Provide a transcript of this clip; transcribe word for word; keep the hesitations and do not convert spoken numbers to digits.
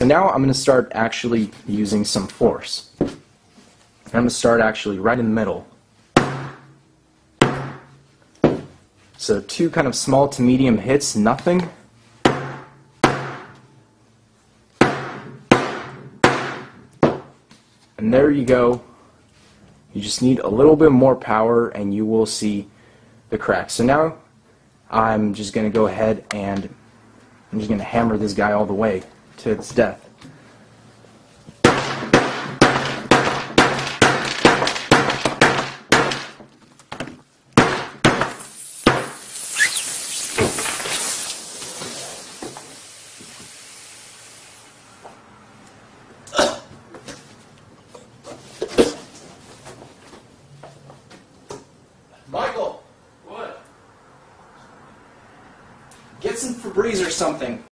So now I'm going to start actually using some force. I'm going to start actually right in the middle. So two kind of small to medium hits, nothing. And there you go. You just need a little bit more power and you will see the crack. So now I'm just going to go ahead and I'm just going to hammer this guy all the way to its death. Michael! What? Get some Febreze or something.